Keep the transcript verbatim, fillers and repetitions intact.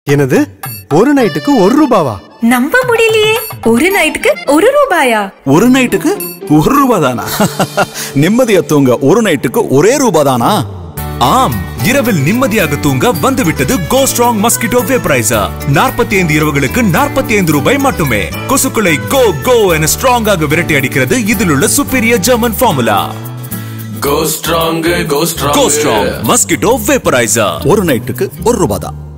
என்னது ஒரு நைட்டுக்கு ஒரு ரூபாவா? நம்ப முடியலையே. ஒரு நைட்டுக்கு ஒரு ரூபாயா? ஒரு நைட்டுக்கு ஒரு ரூபாய் தானா? நிம்மதியா தூங்க ஒரு நைட்டுக்கு ஒரே ரூபாய் தானா? ஆம், இரவில் நிம்மதியாக தூங்க வந்துவிட்டது கோ ஸ்ட்ராங் மஸ்கிட்டோ வேப்பரைசர். நாற்பத்தி ஐந்து இரவுகளுக்கு நாற்பத்தி ஐந்து ரூபாய் மட்டுமே. கொசுக்களை கோ கோ என ஸ்ட்ராங்காக விரட்டி அடிக்கிறது இதில் உள்ள superior German formula. Go strong, go strong, go strong mosquito vaporiser. ஒரு நைட்டுக்கு ஒரு ரூபாய் தான்.